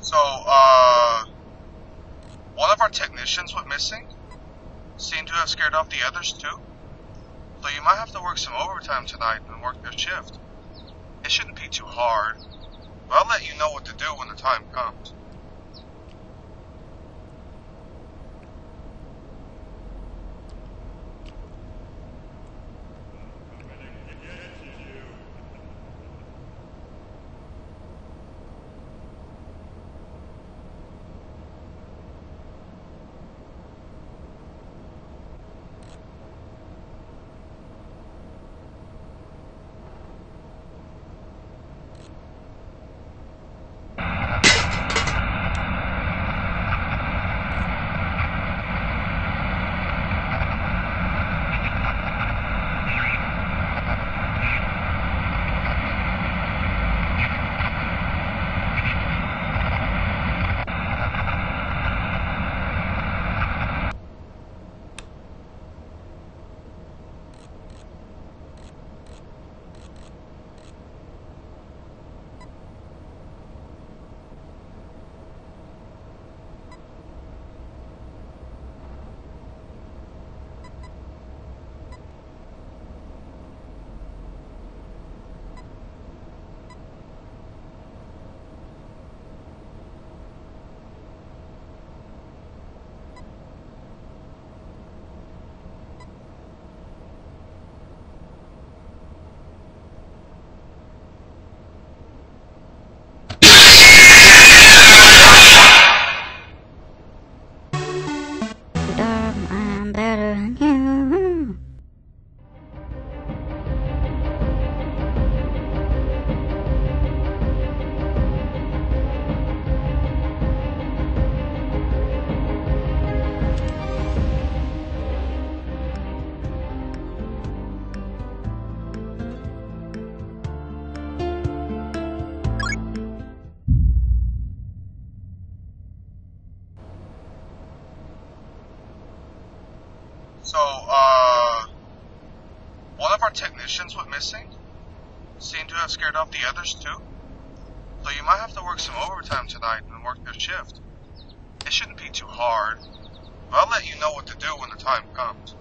So, one of our technicians went missing. Seemed to have scared off the others too. So you might have to work some overtime tonight and work your shift. It shouldn't be too hard, but I'll let you know what to do when the time comes. I'm better than you. So, one of our technicians went missing. Seemed to have scared off the others too. So you might have to work some overtime tonight and work your shift. It shouldn't be too hard, but I'll let you know what to do when the time comes.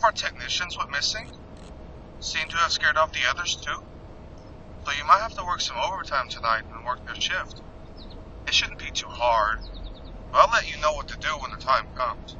our technicians went missing. Seem to have scared off the others too. So you might have to work some overtime tonight and work their shift. It shouldn't be too hard, but I'll let you know what to do when the time comes.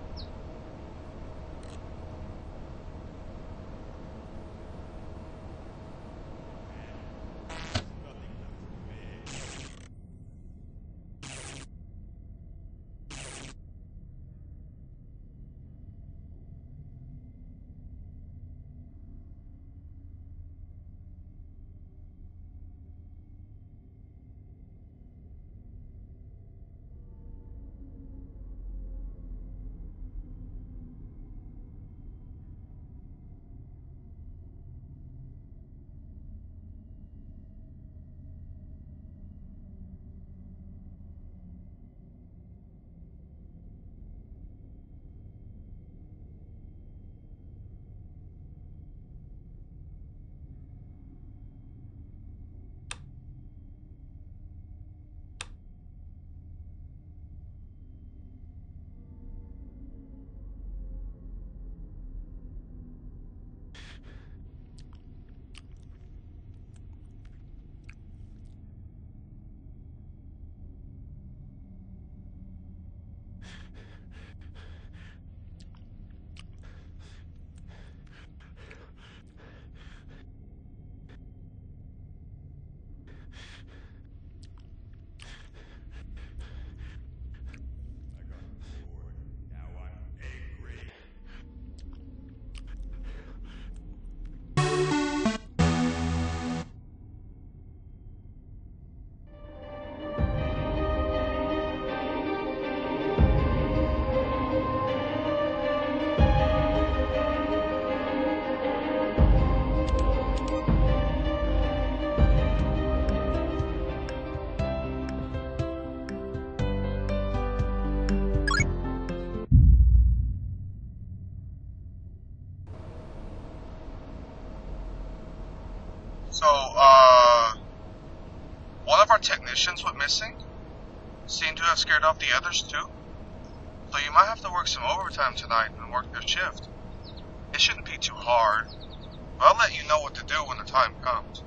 So, one of our technicians went missing. Seem to have scared off the others too. So you might have to work some overtime tonight and work their shift. It shouldn't be too hard, but I'll let you know what to do when the time comes.